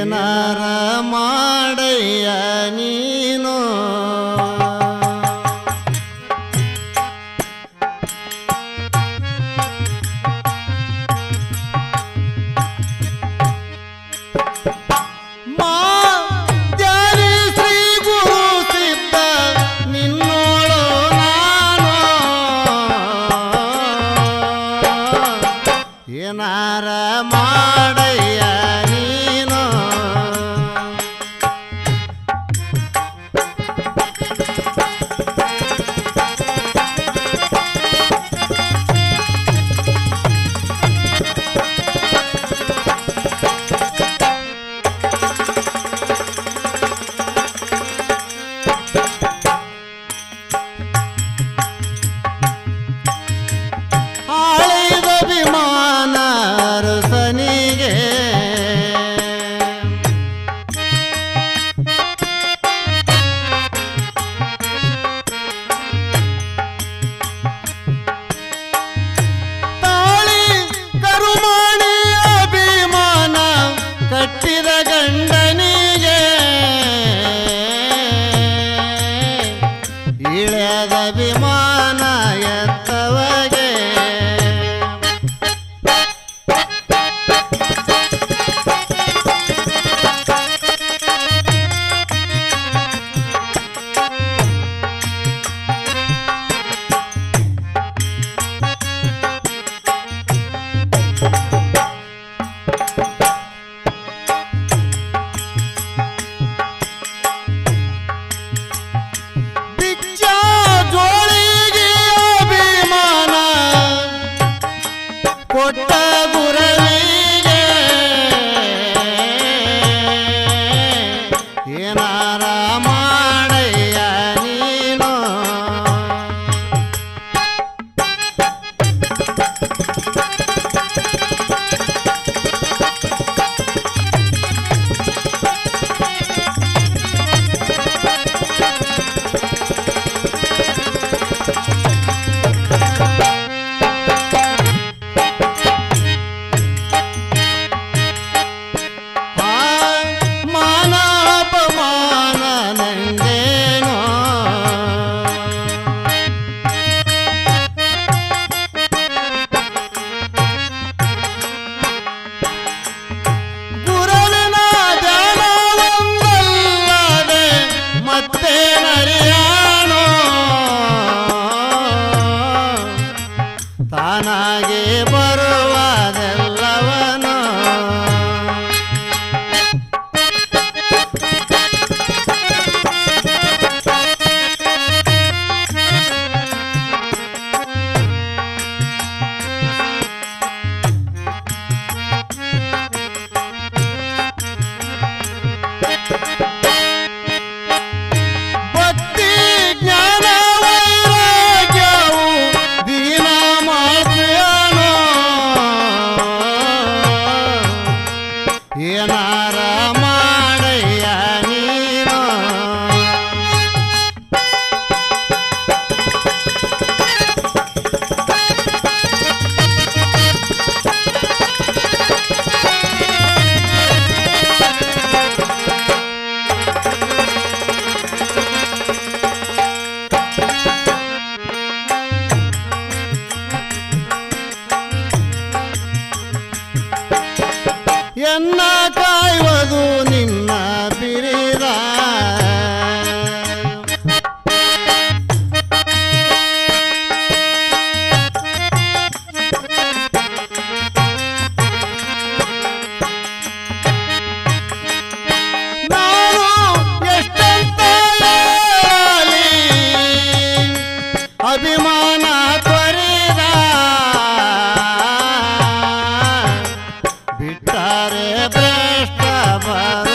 ಏನಾರ ಮಾಡಯ್ಯ ನೀನು ಏನಾರ ಮಾಡಯ್ಯ ನೀನು ಆಳಿದ ವಿಮಾನ ಅರಸನಿಗೆ ತಾಳಿ ಕರುಮಾಣಿ ಅಭಿಮಾನ ಕಟ್ಟಿದ ಗಂಡನಿಗೆ ಇಳಿಯದ ವಿಮಾನ ಎತ್ತವಗೆ ಕೊಟ್ಟ ಗುರವಿಗೆ ಏನಾರ ಮಾಡಯ್ಯ ನೀನು ತಾನಾಗೆ ಬರುವುದೆಲ್ಲವನು ಭಕ್ತಿ ಜ್ಞಾನ ವೈರಾಗ್ಯವು ದೀನ ಮಾತೆಯನು ಏನಾರ ಮಾಡಯ್ಯ ನೀನು ಎನ್ನ ಕಾಯುವುದು ನಿನ್ನ ಬಿರಿದ ನಾನು ಎಷ್ಟಂತ ಹೇಳಲಿ ಅಭಿಮಾನ ತ್ವರಿದ ಬಿಟ್ಟರೆ ಭ್ರಷ್ಟ ಬರು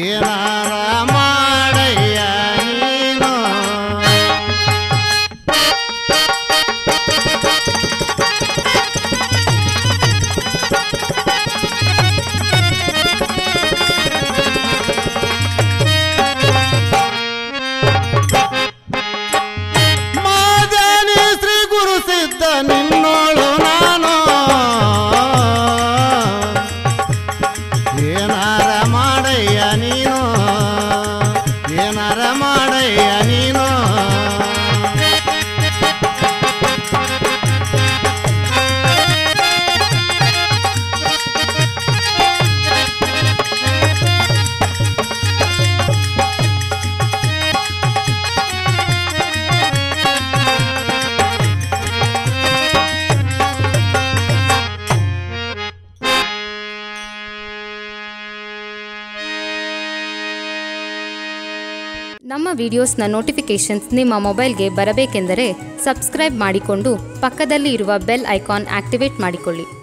ಏನಾರ ಮಾಡಯ್ಯ ನೀನು ಮಾದನಿ ಶ್ರೀ ಗುರು ಸಿದ್ಧ ನಿನ್ನೋಳು ನಾನು ಏನಾರ ಮಾಡಯ್ಯ ನೀನು ಏನಾರ ಮಾಡಯ್ಯ ನೀನು ನಮ್ಮ ವಿಡಿಯೋಸ್ನ ನೋಟಿಫಿಕೇಷನ್ಸ್ ನಿಮ್ಮ ಮೊಬೈಲ್ಗೆ ಬರಬೇಕೆಂದರೆ ಸಬ್ಸ್ಕ್ರೈಬ್ ಮಾಡಿಕೊಂಡು ಪಕ್ಕದಲ್ಲಿ ಇರುವ ಬೆಲ್ ಐಕಾನ್ ಆಕ್ಟಿವೇಟ್ ಮಾಡಿಕೊಳ್ಳಿ.